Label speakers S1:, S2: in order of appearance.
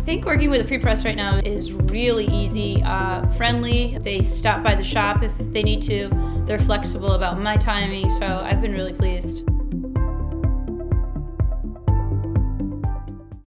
S1: I think working with a free press right now is really easy, friendly. They stop by the shop if they need to. They're flexible about my timing, so I've been really pleased.